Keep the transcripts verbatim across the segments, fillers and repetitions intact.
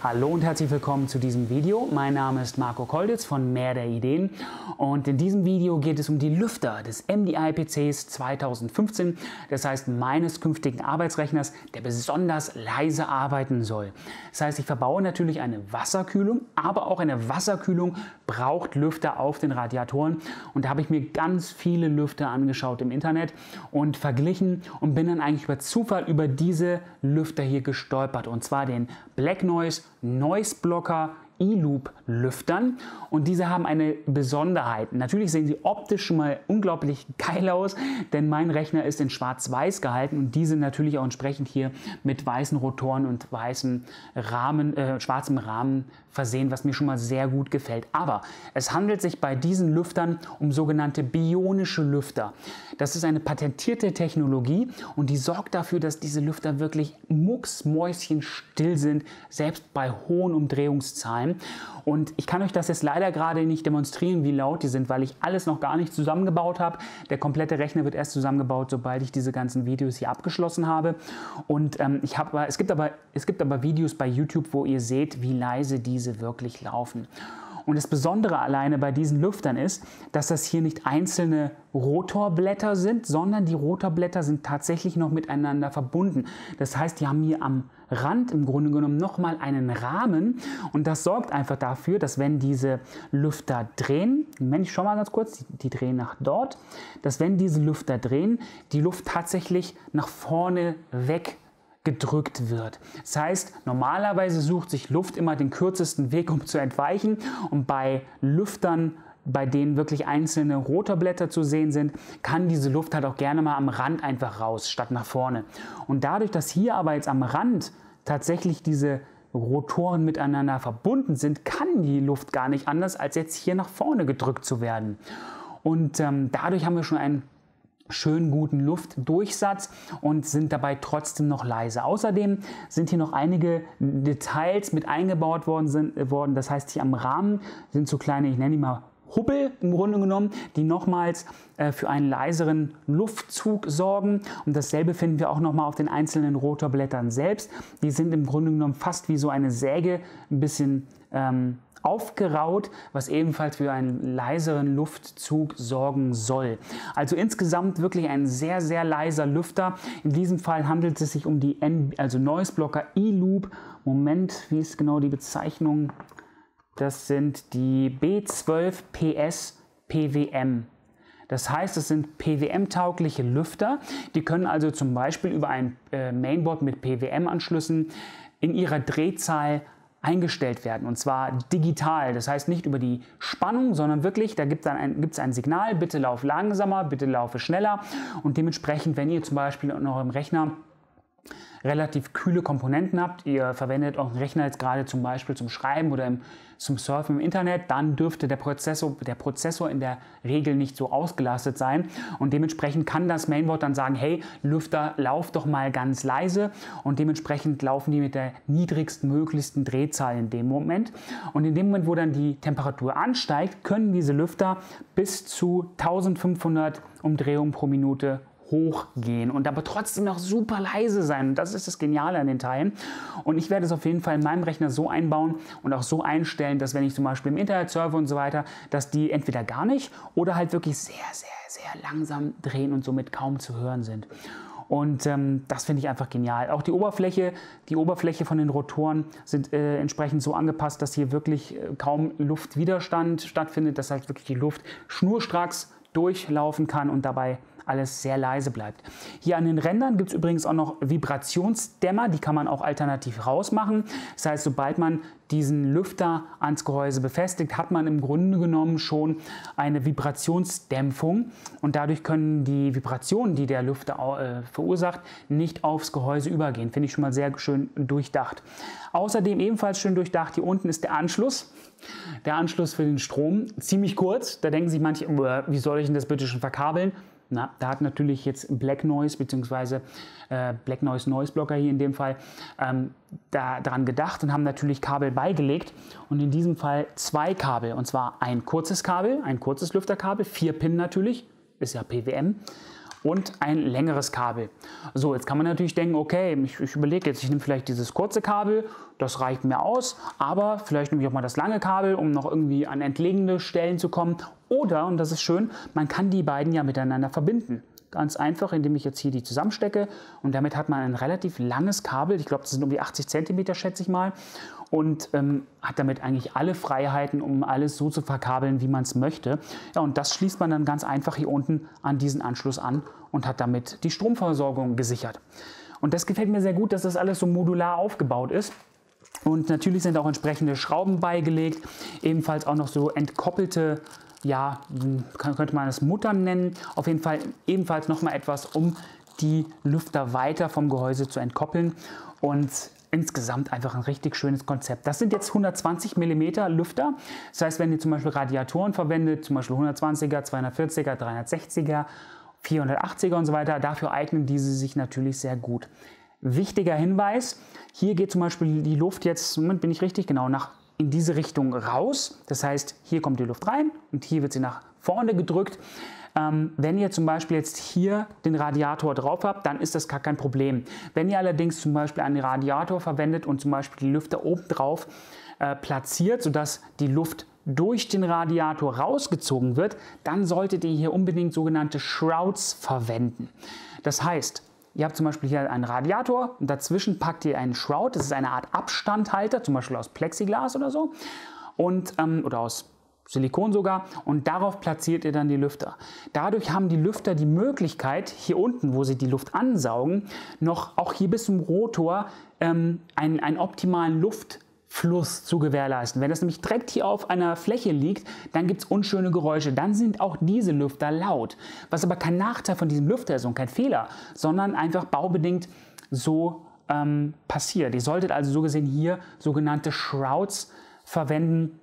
Hallo und herzlich willkommen zu diesem Video. Mein Name ist Marco Kolditz von Meer der Ideen und in diesem Video geht es um die Lüfter des M D I P Cs zweitausendfünfzehn, das heißt meines künftigen Arbeitsrechners, der besonders leise arbeiten soll. Das heißt, ich verbaue natürlich eine Wasserkühlung, aber auch eine Wasserkühlung braucht Lüfter auf den Radiatoren und da habe ich mir ganz viele Lüfter angeschaut im Internet und verglichen und bin dann eigentlich über Zufall über diese Lüfter hier gestolpert, und zwar den Black Noise Noise Blocker E-Loop Lüftern, und diese haben eine Besonderheit. Natürlich sehen sie optisch schon mal unglaublich geil aus, denn mein Rechner ist in schwarz-weiß gehalten und diese natürlich auch entsprechend hier mit weißen Rotoren und weißem Rahmen, äh, schwarzem Rahmen versehen, was mir schon mal sehr gut gefällt. Aber es handelt sich bei diesen Lüftern um sogenannte bionische Lüfter. Das ist eine patentierte Technologie und die sorgt dafür, dass diese Lüfter wirklich mucksmäuschenstill sind, selbst bei hohen Umdrehungszahlen. Und ich kann euch das jetzt leider gerade nicht demonstrieren, wie laut die sind, weil ich alles noch gar nicht zusammengebaut habe. Der komplette Rechner wird erst zusammengebaut, sobald ich diese ganzen Videos hier abgeschlossen habe. Und ähm, ich hab, es, gibt aber, es gibt aber Videos bei YouTube, wo ihr seht, wie leise diese wirklich laufen. Und das Besondere alleine bei diesen Lüftern ist, dass das hier nicht einzelne Rotorblätter sind, sondern die Rotorblätter sind tatsächlich noch miteinander verbunden. Das heißt, die haben hier am Rand im Grunde genommen nochmal einen Rahmen, und das sorgt einfach dafür, dass wenn diese Lüfter drehen, Moment, ich schau mal ganz kurz, die, die drehen nach dort, dass wenn diese Lüfter drehen, die Luft tatsächlich nach vorne weg gedrückt wird. Das heißt, normalerweise sucht sich Luft immer den kürzesten Weg, um zu entweichen, und bei Lüftern, bei denen wirklich einzelne Rotorblätter zu sehen sind, kann diese Luft halt auch gerne mal am Rand einfach raus, statt nach vorne. Und dadurch, dass hier aber jetzt am Rand tatsächlich diese Rotoren miteinander verbunden sind, kann die Luft gar nicht anders, als jetzt hier nach vorne gedrückt zu werden. Und ähm, dadurch haben wir schon einen schönen guten Luftdurchsatz und sind dabei trotzdem noch leise. Außerdem sind hier noch einige Details mit eingebaut worden, sind, worden. Das heißt, hier am Rahmen sind so kleine, ich nenne die mal Hubbel im Grunde genommen, die nochmals äh, für einen leiseren Luftzug sorgen. Und dasselbe finden wir auch nochmal auf den einzelnen Rotorblättern selbst. Die sind im Grunde genommen fast wie so eine Säge, ein bisschen ähm, aufgeraut, was ebenfalls für einen leiseren Luftzug sorgen soll. Also insgesamt wirklich ein sehr, sehr leiser Lüfter. In diesem Fall handelt es sich um die N also Noise Blocker E-Loop. Moment, wie ist genau die Bezeichnung? Das sind die B zwölf P S P W M. Das heißt, es sind P W M-taugliche Lüfter. Die können also zum Beispiel über ein äh, Mainboard mit P W M-Anschlüssen in ihrer Drehzahl eingestellt werden, und zwar digital. Das heißt nicht über die Spannung, sondern wirklich, da gibt es ein, gibt's ein Signal, bitte lauf langsamer, bitte laufe schneller, und dementsprechend, wenn ihr zum Beispiel in eurem Rechner relativ kühle Komponenten habt, ihr verwendet euren Rechner jetzt gerade zum Beispiel zum Schreiben oder im, zum Surfen im Internet, dann dürfte der Prozessor, der Prozessor in der Regel nicht so ausgelastet sein, und dementsprechend kann das Mainboard dann sagen, hey Lüfter, lauf doch mal ganz leise, und dementsprechend laufen die mit der niedrigstmöglichsten Drehzahl in dem Moment, und in dem Moment, wo dann die Temperatur ansteigt, können diese Lüfter bis zu eintausendfünfhundert Umdrehungen pro Minute hochgehen und aber trotzdem noch super leise sein. Und das ist das Geniale an den Teilen. Und ich werde es auf jeden Fall in meinem Rechner so einbauen und auch so einstellen, dass wenn ich zum Beispiel im Internet surfe und so weiter, dass die entweder gar nicht oder halt wirklich sehr, sehr, sehr langsam drehen und somit kaum zu hören sind. Und ähm, das finde ich einfach genial. Auch die Oberfläche, die Oberfläche von den Rotoren sind äh, entsprechend so angepasst, dass hier wirklich äh, kaum Luftwiderstand stattfindet, dass halt wirklich die Luft schnurstracks durchlaufen kann und dabei alles sehr leise bleibt. Hier an den Rändern gibt es übrigens auch noch Vibrationsdämmer, die kann man auch alternativ rausmachen. Das heißt, sobald man diesen Lüfter ans Gehäuse befestigt, hat man im Grunde genommen schon eine Vibrationsdämpfung, und dadurch können die Vibrationen, die der Lüfter äh, verursacht, nicht aufs Gehäuse übergehen. Finde ich schon mal sehr schön durchdacht. Außerdem ebenfalls schön durchdacht, hier unten ist der Anschluss. Der Anschluss für den Strom, ziemlich kurz. Da denken sich manche, wie soll ich denn das bitte schon verkabeln? Na, da hat natürlich jetzt Black Noise bzw. Äh, Black Noise Noise Blocker hier in dem Fall ähm, da, daran gedacht und haben natürlich Kabel beigelegt, und in diesem Fall zwei Kabel, und zwar ein kurzes Kabel, ein kurzes Lüfterkabel, vier Pin natürlich, ist ja P W M, und ein längeres Kabel. So, jetzt kann man natürlich denken, okay, ich, ich überlege jetzt, ich nehme vielleicht dieses kurze Kabel, das reicht mir aus, aber vielleicht nehme ich auch mal das lange Kabel, um noch irgendwie an entlegene Stellen zu kommen. Oder, und das ist schön, man kann die beiden ja miteinander verbinden. Ganz einfach, indem ich jetzt hier die zusammenstecke und damit hat man ein relativ langes Kabel, ich glaube, das sind um die achtzig Zentimeter, schätze ich mal, und ähm, hat damit eigentlich alle Freiheiten, um alles so zu verkabeln, wie man es möchte. Ja, und das schließt man dann ganz einfach hier unten an diesen Anschluss an und hat damit die Stromversorgung gesichert. Und das gefällt mir sehr gut, dass das alles so modular aufgebaut ist. Und natürlich sind auch entsprechende Schrauben beigelegt, ebenfalls auch noch so entkoppelte, ja, könnte man es Muttern nennen. Auf jeden Fall ebenfalls nochmal etwas, um die Lüfter weiter vom Gehäuse zu entkoppeln. Und insgesamt einfach ein richtig schönes Konzept. Das sind jetzt hundertzwanzig Millimeter Lüfter. Das heißt, wenn ihr zum Beispiel Radiatoren verwendet, zum Beispiel hundertzwanziger, zweihundertvierziger, dreihundertsechziger, vierhundertachtziger und so weiter, dafür eignen diese sich natürlich sehr gut. Wichtiger Hinweis, hier geht zum Beispiel die Luft jetzt, Moment, bin ich richtig, genau, nach in diese Richtung raus. Das heißt, hier kommt die Luft rein und hier wird sie nach vorne gedrückt. Ähm, wenn ihr zum Beispiel jetzt hier den Radiator drauf habt, dann ist das gar kein Problem. Wenn ihr allerdings zum Beispiel einen Radiator verwendet und zum Beispiel die Lüfter oben drauf äh, platziert, sodass die Luft durch den Radiator rausgezogen wird, dann solltet ihr hier unbedingt sogenannte Shrouds verwenden. Das heißt, ihr habt zum Beispiel hier einen Radiator und dazwischen packt ihr einen Shroud, das ist eine Art Abstandhalter, zum Beispiel aus Plexiglas oder so, und, ähm, oder aus Silikon sogar, und darauf platziert ihr dann die Lüfter. Dadurch haben die Lüfter die Möglichkeit, hier unten, wo sie die Luft ansaugen, noch auch hier bis zum Rotor ähm, einen, einen optimalen Luftfluss zu gewährleisten. Wenn das nämlich direkt hier auf einer Fläche liegt, dann gibt es unschöne Geräusche. Dann sind auch diese Lüfter laut. Was aber kein Nachteil von diesem Lüfter ist und kein Fehler, sondern einfach baubedingt so ähm, passiert. Ihr solltet also so gesehen hier sogenannte Shrouds verwenden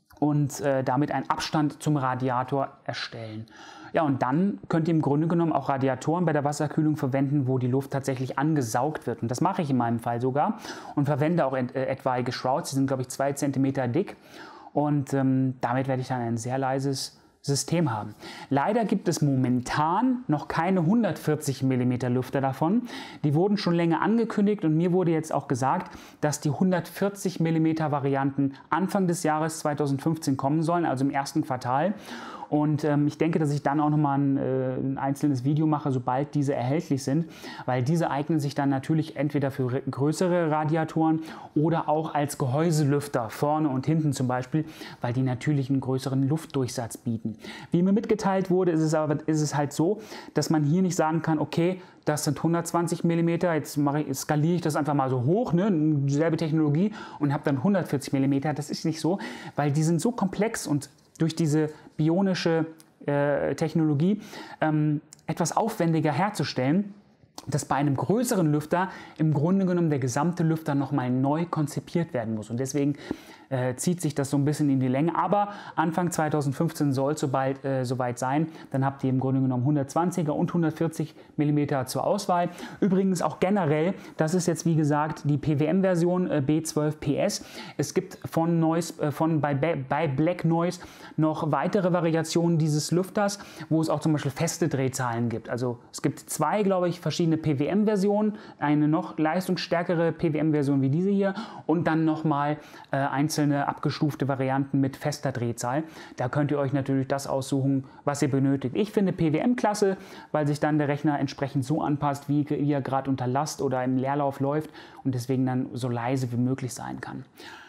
und äh, damit einen Abstand zum Radiator erstellen. Ja, und dann könnt ihr im Grunde genommen auch Radiatoren bei der Wasserkühlung verwenden, wo die Luft tatsächlich angesaugt wird. Und das mache ich in meinem Fall sogar und verwende auch et etwaige Shrouds. Die sind, glaube ich, zwei Zentimeter dick. Und ähm, damit werde ich dann ein sehr leises System haben. Leider gibt es momentan noch keine hundertvierzig Millimeter Lüfter davon. Die wurden schon länger angekündigt und mir wurde jetzt auch gesagt, dass die hundertvierzig Millimeter Varianten Anfang des Jahres zweitausendfünfzehn kommen sollen, also im ersten Quartal. Und ähm, ich denke, dass ich dann auch nochmal ein, äh, ein einzelnes Video mache, sobald diese erhältlich sind, weil diese eignen sich dann natürlich entweder für größere Radiatoren oder auch als Gehäuselüfter, vorne und hinten zum Beispiel, weil die natürlich einen größeren Luftdurchsatz bieten. Wie mir mitgeteilt wurde, ist es aber ist es halt so, dass man hier nicht sagen kann, okay, das sind hundertzwanzig Millimeter, jetzt mache ich, skaliere ich das einfach mal so hoch, ne, dieselbe Technologie, und habe dann hundertvierzig Millimeter. Das ist nicht so, weil die sind so komplex und durch diese bionische äh, Technologie ähm, etwas aufwendiger herzustellen, dass bei einem größeren Lüfter im Grunde genommen der gesamte Lüfter nochmal neu konzipiert werden muss. Und deswegen äh, zieht sich das so ein bisschen in die Länge. Aber Anfang zweitausendfünfzehn soll es sobald, äh, soweit sein. Dann habt ihr im Grunde genommen hundertzwanziger und hundertvierzig Millimeter zur Auswahl. Übrigens auch generell, das ist jetzt wie gesagt die P W M-Version äh, B zwölf P S. Es gibt von, Noise, äh, von bei, bei Black Noise noch weitere Variationen dieses Lüfters, wo es auch zum Beispiel feste Drehzahlen gibt. Also es gibt zwei, glaube ich, verschiedene P W M-Versionen, eine noch leistungsstärkere P W M-Version wie diese hier und dann nochmal äh, einzelne abgestufte Varianten mit fester Drehzahl. Da könnt ihr euch natürlich das aussuchen, was ihr benötigt. Ich finde P W M klasse, weil sich dann der Rechner entsprechend so anpasst, wie er gerade unter Last oder im Leerlauf läuft und deswegen dann so leise wie möglich sein kann.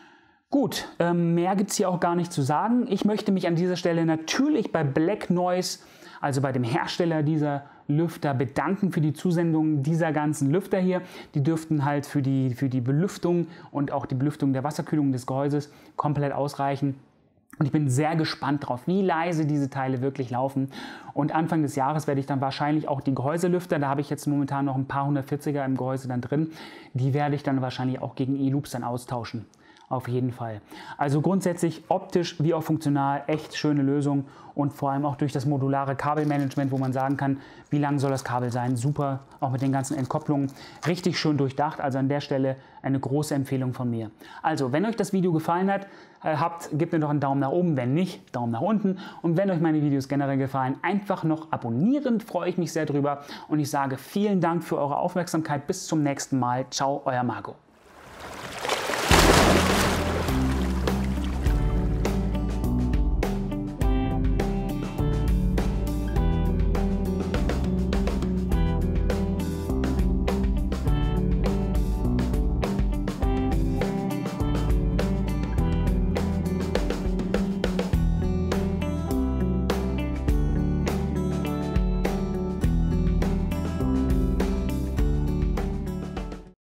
Gut, ähm, mehr gibt es hier auch gar nicht zu sagen. Ich möchte mich an dieser Stelle natürlich bei Black Noise, also bei dem Hersteller dieser Lüfter, bedanken für die Zusendung dieser ganzen Lüfter hier. Die dürften halt für die, für die Belüftung und auch die Belüftung der Wasserkühlung des Gehäuses komplett ausreichen. Und ich bin sehr gespannt drauf, wie leise diese Teile wirklich laufen. Und Anfang des Jahres werde ich dann wahrscheinlich auch die Gehäuselüfter, da habe ich jetzt momentan noch ein paar hundertvierziger im Gehäuse dann drin, die werde ich dann wahrscheinlich auch gegen E-Loops dann austauschen. auf jeden Fall. Also grundsätzlich optisch wie auch funktional echt schöne Lösung und vor allem auch durch das modulare Kabelmanagement, wo man sagen kann, wie lang soll das Kabel sein, super, auch mit den ganzen Entkopplungen, richtig schön durchdacht, also an der Stelle eine große Empfehlung von mir. Also, wenn euch das Video gefallen hat, äh, habt, gebt mir doch einen Daumen nach oben, wenn nicht, Daumen nach unten und wenn euch meine Videos generell gefallen, einfach noch abonnieren, freue ich mich sehr drüber und ich sage vielen Dank für eure Aufmerksamkeit, bis zum nächsten Mal, ciao, euer Marco.